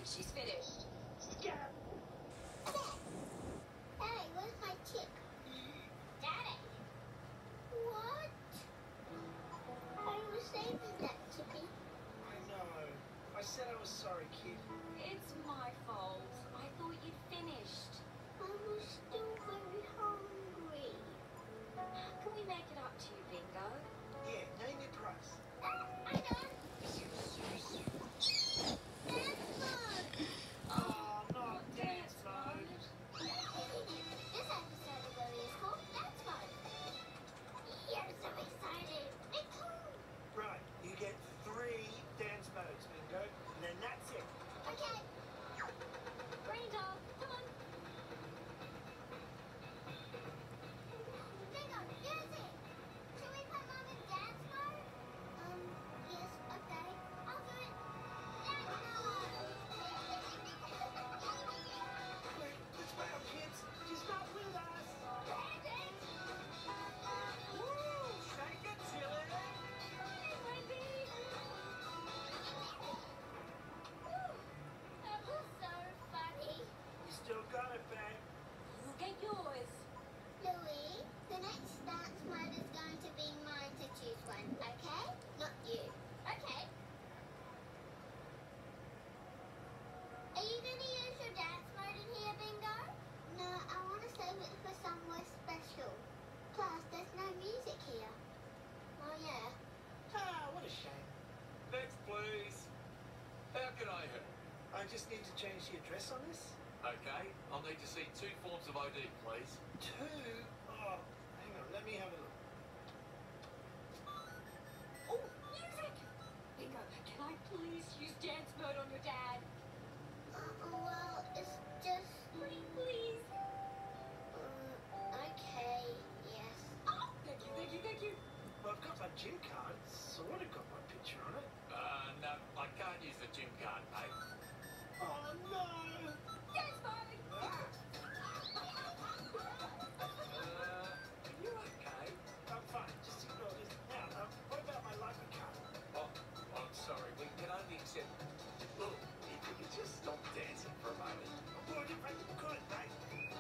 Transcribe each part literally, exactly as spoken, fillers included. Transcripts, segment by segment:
She's finished. Yeah. Hey, where's my tip? Daddy. What? I was saving that tippy. I know. I said I was sorry, kid. It's my fault. I thought you'd finished. I was still very hungry. How can we make it up to you, Bingo? Yeah, name your price. Ah, I know. Dance mode. Oh, not dance mode. This episode of Bluey is called Dance Mode. You're so excited. Me too. Right, you get three dance modes, Bingo, and then that's it. Okay. Rain dog, come on. Bingo, here's it. Should we put Mom in dance mode? Um, yes, okay. I'll do it. Dance mode. Wait, which way are kids? She's not with us. Dance. Woo! Shake it, silly. That was so funny. You still got it, babe. You'll get yours. Louis, the next dance mode is going to be mine to choose one, okay? Not you. Okay. Are you going to use your dance mode in here, Bingo? No, I want to save it for somewhere special. Plus, there's no music here. Oh, yeah. Ah, what a shame. Next, please. How can I help? I just need to change the address on this. Okay, I'll need to see two forms of I D, please. Two? Oh, hang on, let me have a look. Oh, music! Bingo, can I please use dance mode on your dad? Uh, well, it's just... Please, please. Um, okay, yes. Oh, thank you, thank you, thank you. Well, I've got my gym card. Sort of got my picture on it. Uh, no, I can't use the gym card, mate. Oh, no! Dance mode! Ah, Uh, are you okay? I'm fine. Just ignore this. Now, uh, what about my library card? Oh, I'm sorry, we can only accept... Look, if you could just stop dancing for a moment. Well, if I could, mate.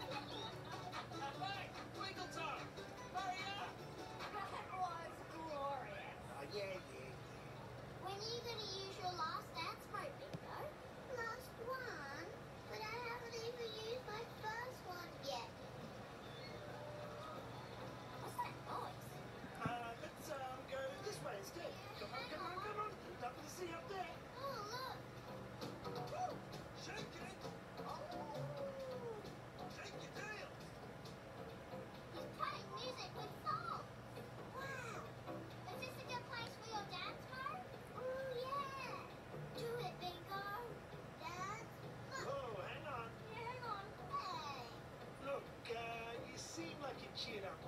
Hey, wiggle time! Hurry up! That was glorious. Oh, yeah, yeah, When are you going to use your last dance mode, Bingo? Last one? But I haven't even used my first one yet. What's that noise? yeah. Uh, let's um, go this way instead. Come on, come on, come on. Nothing to see up there. Oh, Woo! Shake it! Oh! Shake your tail! look! He's playing music with song. Wow! Is this a good place for your dance mode? Oh, yeah! Do it, Bingo. Dance. Oh, hang on. Yeah, hang on. Hey! Look, uh, you seem like you're cheered up